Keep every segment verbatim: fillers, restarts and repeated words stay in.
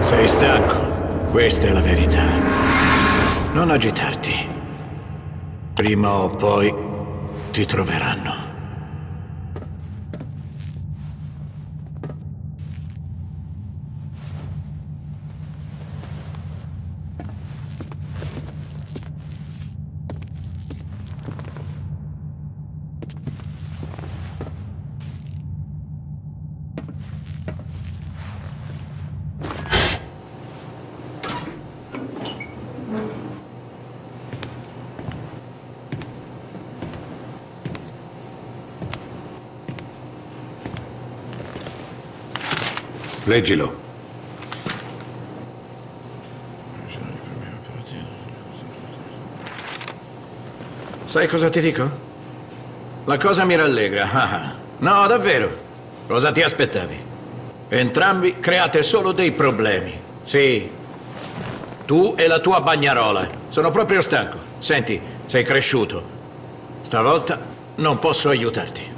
Sei stanco. Questa è la verità. Non agitarti. Prima o poi ti troveranno. Leggilo. Sai cosa ti dico? La cosa mi rallegra. Ah, no, davvero. Cosa ti aspettavi? Entrambi create solo dei problemi. Sì. Tu e la tua bagnarola. Sono proprio stanco. Senti, sei cresciuto. Stavolta non posso aiutarti.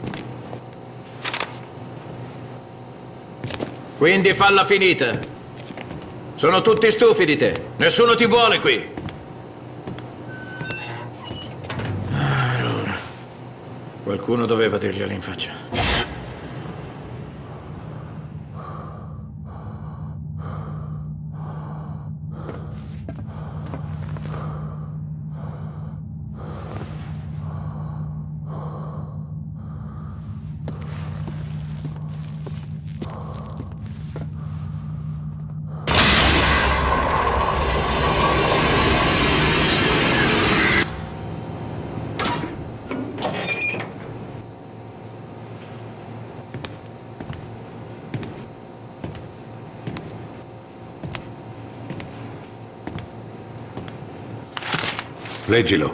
Quindi falla finita. Sono tutti stufi di te. Nessuno ti vuole qui. Allora, qualcuno doveva dirglielo in faccia. Leggilo.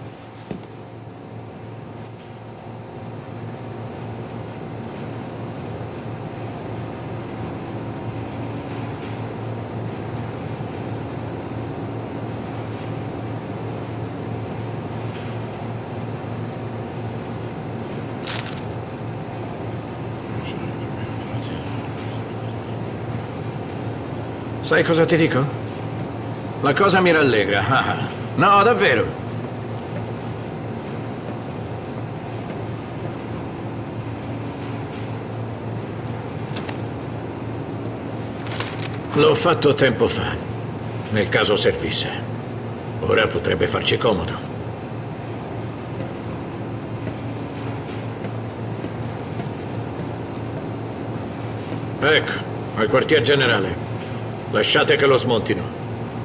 Sai cosa ti dico? La cosa mi rallegra. Ah, no, davvero. L'ho fatto tempo fa, nel caso servisse. Ora potrebbe farci comodo. Ecco, al quartier generale. Lasciate che lo smontino.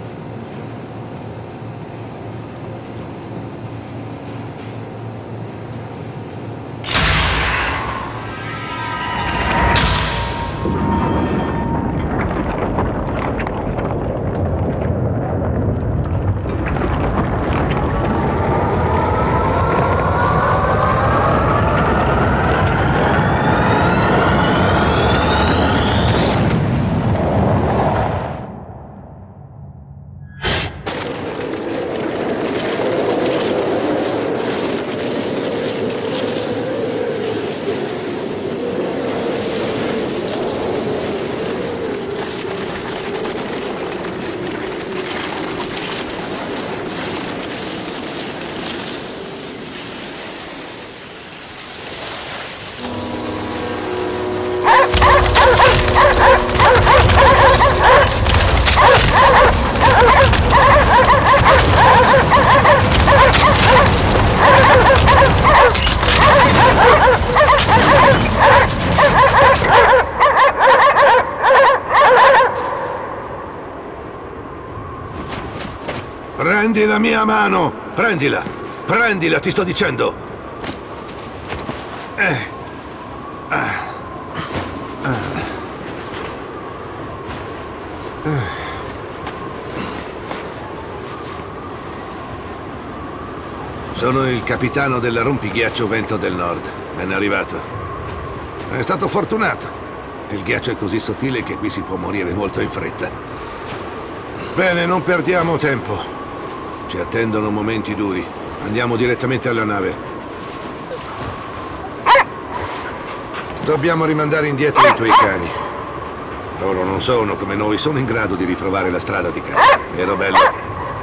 Prendi la mia mano! Prendila! Prendila, ti sto dicendo! Eh. Ah. Ah. Ah. Sono il capitano del rompighiaccio Vento del Nord. Ben arrivato. È stato fortunato. Il ghiaccio è così sottile che qui si può morire molto in fretta. Bene, non perdiamo tempo. Ci attendono momenti duri. Andiamo direttamente alla nave. Dobbiamo rimandare indietro i tuoi cani. Loro non sono come noi, sono in grado di ritrovare la strada di casa. Vero, bello?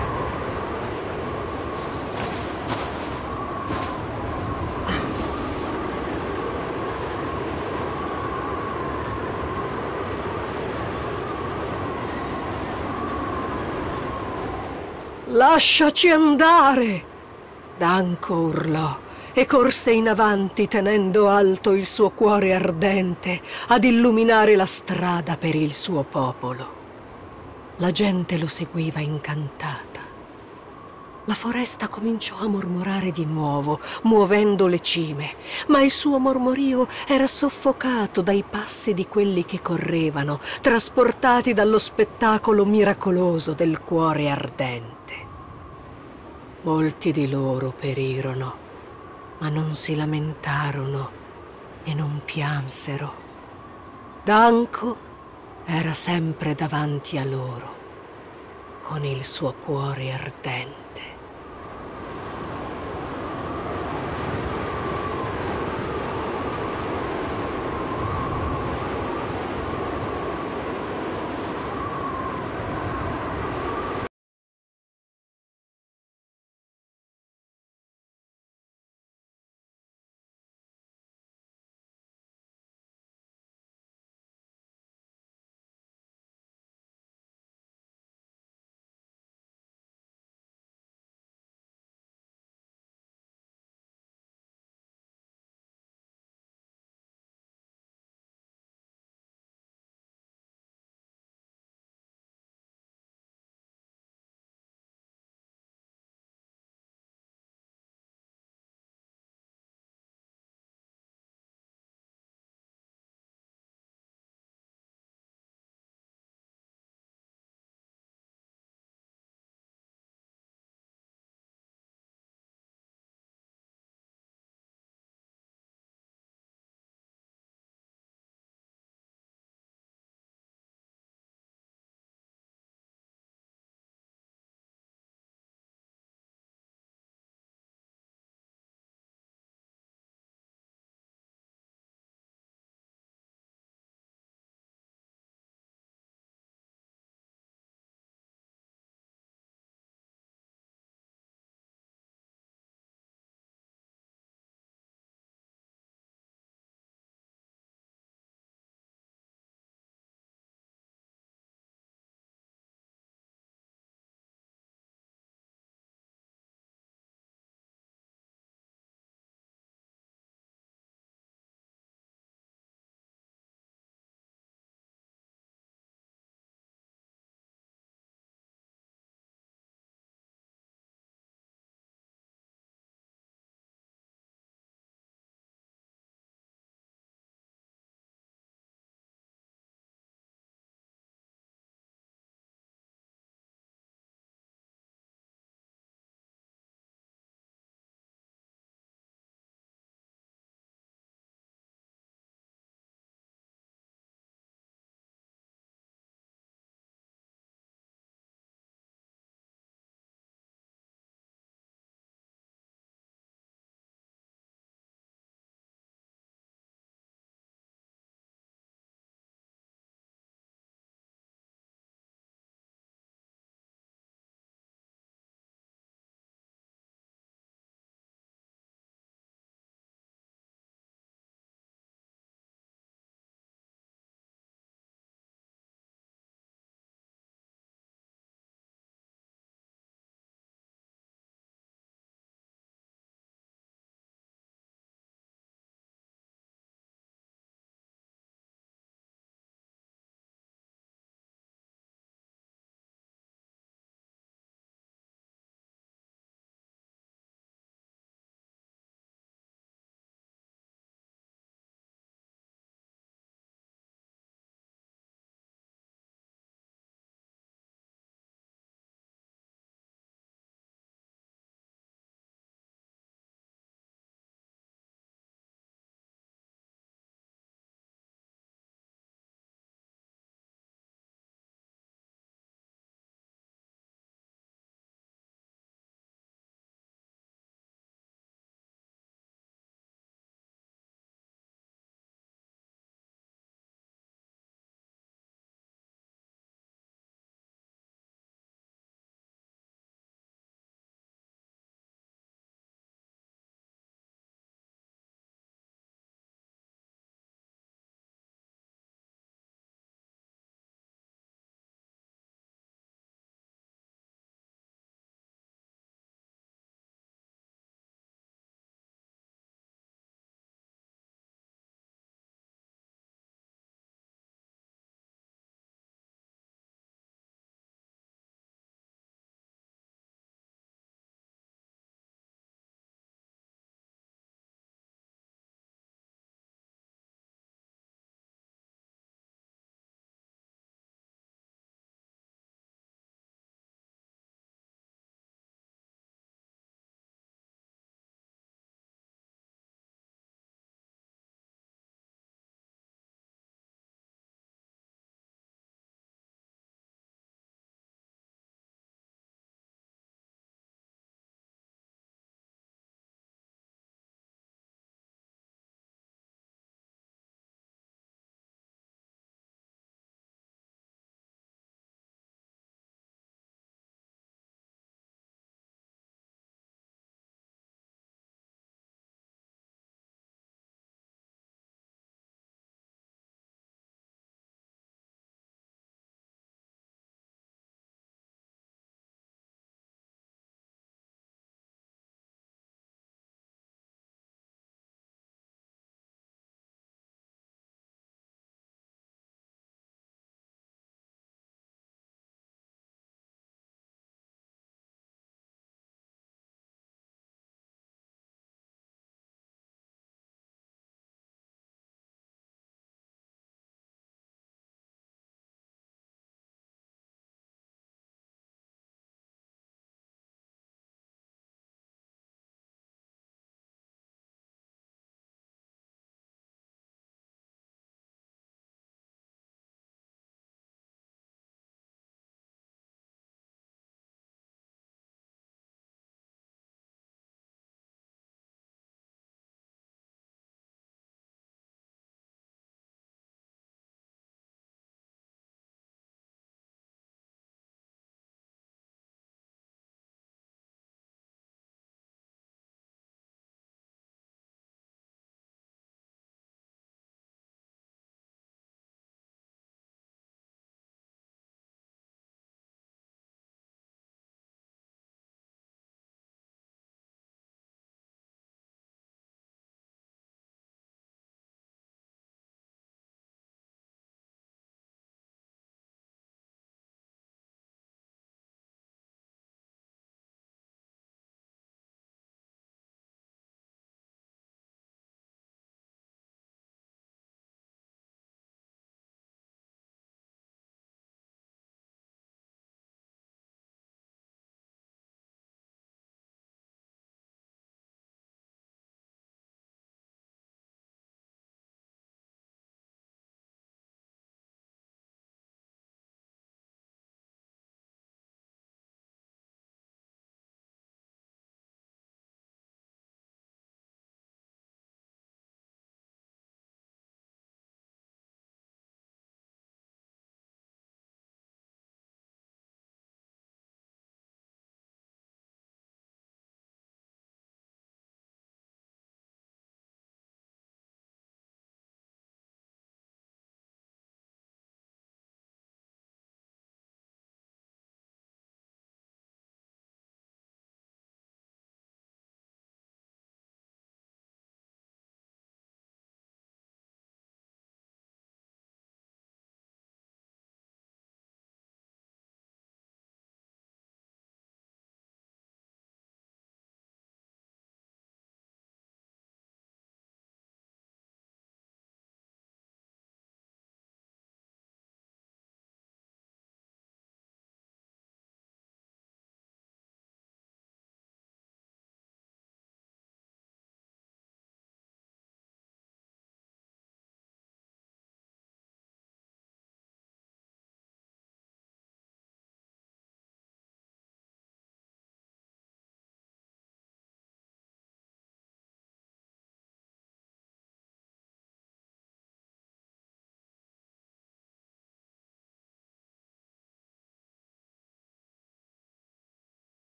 Lasciaci andare! Danko urlò e corse in avanti tenendo alto il suo cuore ardente ad illuminare la strada per il suo popolo. La gente lo seguiva incantata. La foresta cominciò a mormorare di nuovo, muovendo le cime, ma il suo mormorio era soffocato dai passi di quelli che correvano, trasportati dallo spettacolo miracoloso del cuore ardente. Molti di loro perirono, ma non si lamentarono e non piansero. Danko era sempre davanti a loro, con il suo cuore ardente.